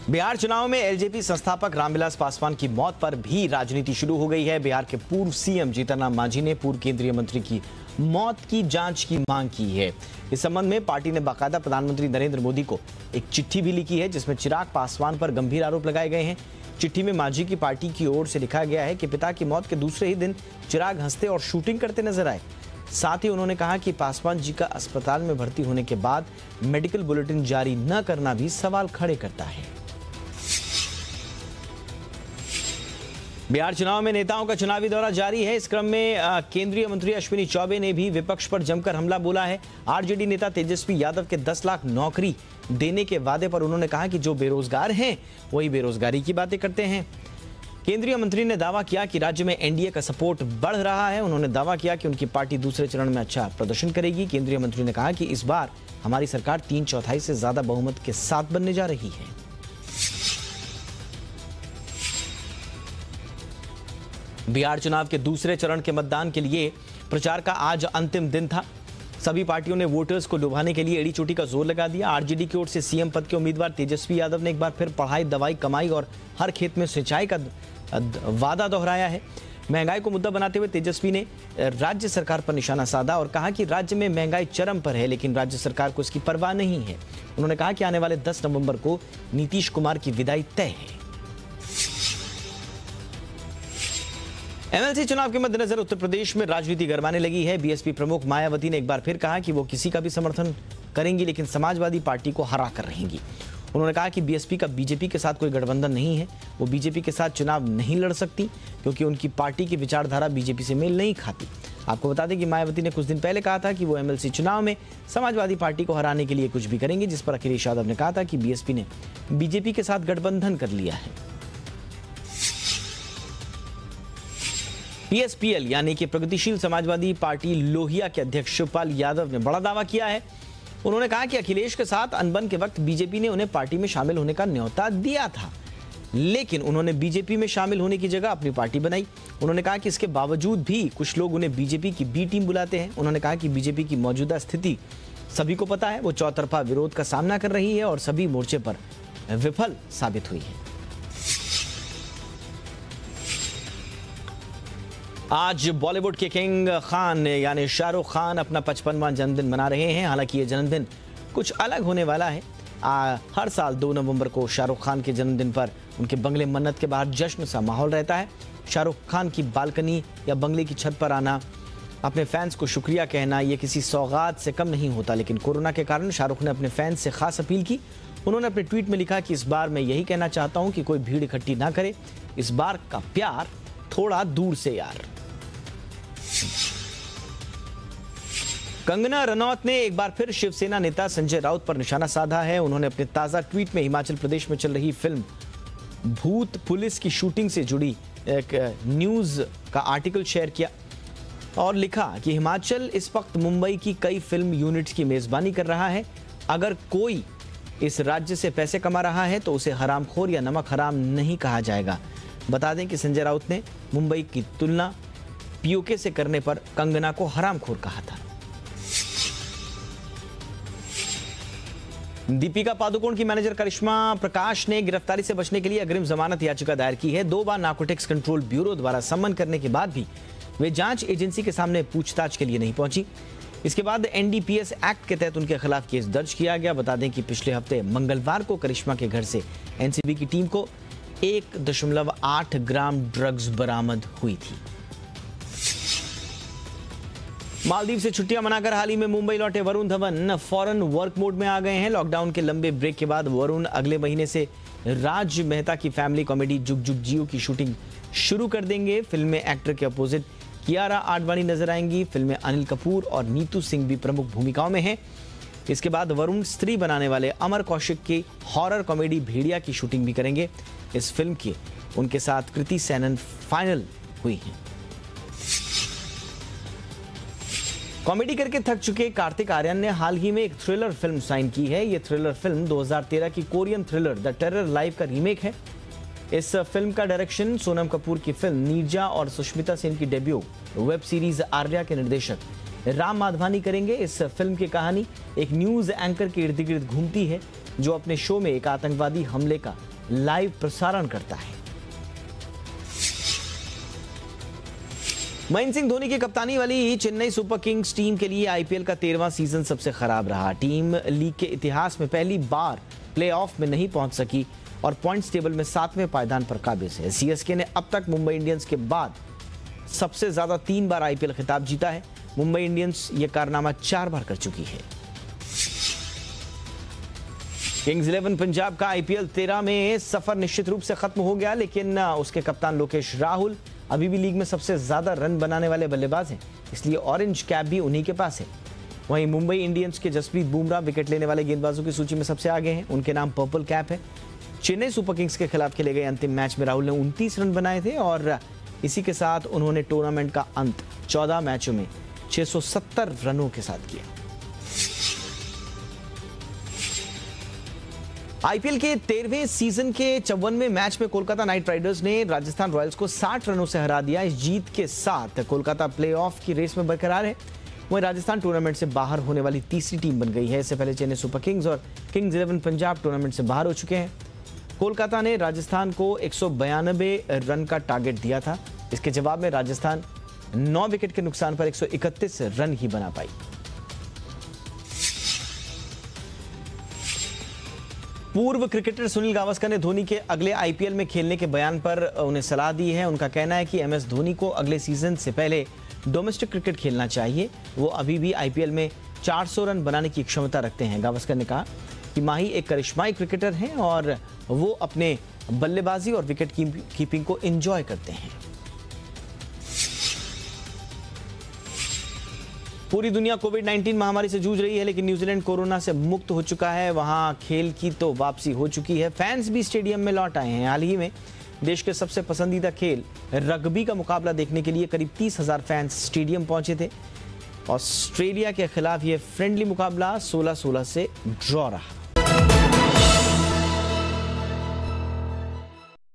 बिहार चुनाव में एलजेपी संस्थापक रामविलास पासवान की मौत पर भी राजनीति शुरू हो गई है। बिहार के पूर्व सीएम जीतनराम मांझी ने पूर्व केंद्रीय मंत्री की मौत की जांच की मांग की है। इस संबंध में पार्टी ने बाकायदा प्रधानमंत्री नरेंद्र मोदी को एक चिट्ठी भी लिखी है, जिसमें चिराग पासवान पर गंभीर आरोप लगाए गए हैं। चिट्ठी में मांझी की पार्टी की ओर से लिखा गया है कि पिता की मौत के दूसरे ही दिन चिराग हंसते और शूटिंग करते नजर आए। साथ ही उन्होंने कहा कि पासवान जी का अस्पताल में भर्ती होने के बाद मेडिकल बुलेटिन जारी न करना भी सवाल खड़े करता है। बिहार चुनाव में नेताओं का चुनावी दौरा जारी है। इस क्रम में केंद्रीय मंत्री अश्विनी चौबे ने भी विपक्ष पर जमकर हमला बोला है। आरजेडी नेता तेजस्वी यादव के 10 लाख नौकरी देने के वादे पर उन्होंने कहा कि जो बेरोजगार हैं वही बेरोजगारी की बातें करते हैं। केंद्रीय मंत्री ने दावा किया कि राज्य में एनडीए का सपोर्ट बढ़ रहा है। उन्होंने दावा किया कि उनकी पार्टी दूसरे चरण में अच्छा प्रदर्शन करेगी। केंद्रीय मंत्री ने कहा कि इस बार हमारी सरकार 3/4 से ज्यादा बहुमत के साथ बनने जा रही है। बिहार चुनाव के दूसरे चरण के मतदान के लिए प्रचार का आज अंतिम दिन था। सभी पार्टियों ने वोटर्स को लुभाने के लिए एड़ी चोटी का जोर लगा दिया। आरजेडी की ओर से सीएम पद के उम्मीदवार तेजस्वी यादव ने एक बार फिर पढ़ाई, दवाई, कमाई और हर खेत में सिंचाई का वादा दोहराया है। महंगाई को मुद्दा बनाते हुए तेजस्वी ने राज्य सरकार पर निशाना साधा और कहा कि राज्य में महंगाई चरम पर है, लेकिन राज्य सरकार को इसकी परवाह नहीं है। उन्होंने कहा कि आने वाले 10 नवंबर को नीतीश कुमार की विदाई तय है। एमएलसी चुनाव के मद्देनजर उत्तर प्रदेश में राजनीति गरमाने लगी है। बीएसपी प्रमुख मायावती ने एक बार फिर कहा कि वो किसी का भी समर्थन करेंगी, लेकिन समाजवादी पार्टी को हरा कर रहेंगी। उन्होंने कहा कि बीएसपी का बीजेपी के साथ कोई गठबंधन नहीं है। वो बीजेपी के साथ चुनाव नहीं लड़ सकती क्योंकि उनकी पार्टी की विचारधारा बीजेपी से मेल नहीं खाती। आपको बता दें कि मायावती ने कुछ दिन पहले कहा था कि वो एमएलसी चुनाव में समाजवादी पार्टी को हराने के लिए कुछ भी करेंगी, जिस पर अखिलेश यादव ने कहा था कि बीएसपी ने बीजेपी के साथ गठबंधन कर लिया है। पीएसपीएल यानी कि प्रगतिशील समाजवादी पार्टी लोहिया के अध्यक्ष शिवपाल यादव ने बड़ा दावा किया है। उन्होंने कहा कि अखिलेश के साथ अनबन के वक्त बीजेपी ने उन्हें पार्टी में शामिल होने का न्योता दिया था, लेकिन उन्होंने बीजेपी में शामिल होने की जगह अपनी पार्टी बनाई। उन्होंने कहा कि इसके बावजूद भी कुछ लोग उन्हें बीजेपी की बी टीम बुलाते हैं। उन्होंने कहा कि बीजेपी की मौजूदा स्थिति सभी को पता है। वो चौतरफा विरोध का सामना कर रही है और सभी मोर्चे पर विफल साबित हुई है। आज बॉलीवुड के किंग खान यानी शाहरुख खान अपना 55वां जन्मदिन मना रहे हैं। हालांकि ये जन्मदिन कुछ अलग होने वाला है। हर साल 2 नवंबर को शाहरुख खान के जन्मदिन पर उनके बंगले मन्नत के बाहर जश्न सा माहौल रहता है। शाहरुख खान की बालकनी या बंगले की छत पर आना, अपने फैंस को शुक्रिया कहना, ये किसी सौगात से कम नहीं होता। लेकिन कोरोना के कारण शाहरुख ने अपने फैंस से खास अपील की। उन्होंने अपने ट्वीट में लिखा कि इस बार मैं यही कहना चाहता हूं कि कोई भीड़ इकट्ठी ना करे। इस बार का प्यार थोड़ा दूर से यार। कंगना रनौत ने एक बार फिर शिवसेना नेता संजय राउत पर निशाना साधा है। उन्होंने अपने ताजा ट्वीट में हिमाचल प्रदेश में चल रही फिल्म भूत पुलिस की शूटिंग से जुड़ी एक न्यूज का आर्टिकल शेयर किया और लिखा कि हिमाचल इस वक्त मुंबई की कई फिल्म यूनिट्स की मेजबानी कर रहा है। अगर कोई इस राज्य से पैसे कमा रहा है तो उसे हरामखोर या नमक हराम नहीं कहा जाएगा। बता दें कि संजय राउत ने मुंबई की तुलना पीओके से करने पर कंगना को हरामखोर कहा था। दीपिका पादुकोण की मैनेजर करिश्मा प्रकाश ने गिरफ्तारी से बचने के लिए अग्रिम जमानत याचिका दायर की है। 2 बार नार्कोटिक्स कंट्रोल ब्यूरो द्वारा सम्मन करने के बाद भी वे जांच एजेंसी के सामने पूछताछ के लिए नहीं पहुंची। इसके बाद एनडीपीएस एक्ट के तहत उनके खिलाफ केस दर्ज किया गया। बता दें कि पिछले हफ्ते मंगलवार को करिश्मा के घर से एनसीबी की टीम को 1.8 ग्राम ड्रग्स बरामद हुई थी। मालदीव से छुट्टियां मनाकर हाल ही में मुंबई लौटे Varun Dhawan foreign work mode में आ गए हैं। लॉकडाउन के लंबे ब्रेक के बाद वरुण अगले महीने से राज मेहता की फैमिली कॉमेडी जुग जुग जियो की शूटिंग शुरू कर देंगे। फिल्म में एक्टर के अपोजिट कियारा आडवाणी नजर आएंगी। फिल्म में अनिल कपूर और नीतू सिंह भी प्रमुख भूमिकाओं में हैं। इसके बाद वरुण स्त्री बनाने वाले अमर कौशिक की हॉरर कॉमेडी भेड़िया की शूटिंग भी करेंगे। इस फिल्म की उनके साथ कृति सैनन फाइनल हुई है। कॉमेडी करके थक चुके कार्तिक आर्यन ने हाल ही में एक थ्रिलर फिल्म साइन की है। ये थ्रिलर फिल्म 2013 की Korean thriller The Terror Live का रीमेक है। इस फिल्म का डायरेक्शन सोनम कपूर की फिल्म नीरजा और सुष्मिता सेन की डेब्यू वेब सीरीज आर्या के निर्देशक राम माधवानी करेंगे। इस फिल्म की कहानी एक न्यूज एंकर के इर्द गिर्द घूमती है जो अपने शो में एक आतंकवादी हमले का लाइव प्रसारण करता है। महेंद्र सिंह धोनी की कप्तानी वाली चेन्नई सुपर किंग्स टीम के लिए आईपीएल का 13वां सीजन सबसे खराब रहा। टीम लीग के इतिहास में पहली बार प्लेऑफ में नहीं पहुंच सकी और पॉइंट्स टेबल में 7वें पायदान पर काबिज है। सीएसके ने अब तक मुंबई इंडियंस के बाद सबसे ज्यादा 3 बार आईपीएल खिताब जीता है। मुंबई इंडियंस यह कारनामा 4 बार कर चुकी है। किंग्स 11 पंजाब का आईपीएल 13 में सफर निश्चित रूप से खत्म हो गया, लेकिन उसके कप्तान लोकेश राहुल अभी भी लीग में सबसे ज्यादा रन बनाने वाले बल्लेबाज हैं, इसलिए ऑरेंज कैप भी उन्हीं के पास है। वहीं मुंबई इंडियंस के जसप्रीत बुमराह विकेट लेने वाले गेंदबाजों की सूची में सबसे आगे हैं, उनके नाम पर्पल कैप है। चेन्नई सुपर किंग्स के खिलाफ खेले गए अंतिम मैच में राहुल ने 29 रन बनाए थे और इसी के साथ उन्होंने टूर्नामेंट का अंत 14 मैचों में 670 रनों के साथ किया। आईपीएल के 13वें सीजन के 54वें मैच में कोलकाता नाइट राइडर्स ने राजस्थान रॉयल्स को 60 रनों से हरा दिया। इस जीत के साथ कोलकाता प्लेऑफ की रेस में बरकरार है। वहीं राजस्थान टूर्नामेंट से बाहर होने वाली तीसरी टीम बन गई है। इससे पहले चेन्नई सुपर किंग्स और किंग्स 11 पंजाब टूर्नामेंट से बाहर हो चुके हैं। कोलकाता ने राजस्थान को 192 रन का टारगेट दिया था। इसके जवाब में राजस्थान 9 विकेट के नुकसान पर 131 रन ही बना पाई। पूर्व क्रिकेटर सुनील गावस्कर ने धोनी के अगले आईपीएल में खेलने के बयान पर उन्हें सलाह दी है। उनका कहना है कि एमएस धोनी को अगले सीजन से पहले डोमेस्टिक क्रिकेट खेलना चाहिए। वो अभी भी आईपीएल में 400 रन बनाने की क्षमता रखते हैं। गावस्कर ने कहा कि माही एक करिश्माई क्रिकेटर हैं और वो अपने बल्लेबाजी और विकेट कीपिंग को एंजॉय करते हैं। पूरी दुनिया कोविड-19 महामारी से जूझ रही है, लेकिन न्यूजीलैंड कोरोना से मुक्त हो चुका है। वहां खेल की तो वापसी हो चुकी है। फैंस भी स्टेडियम में लौट आए हैं। हाल ही में देश के सबसे पसंदीदा खेल रग्बी का मुकाबला देखने के लिए करीब 30,000 फैंस स्टेडियम पहुंचे थे। ऑस्ट्रेलिया के खिलाफ यह फ्रेंडली मुकाबला 16-16 से ड्रॉ रहा।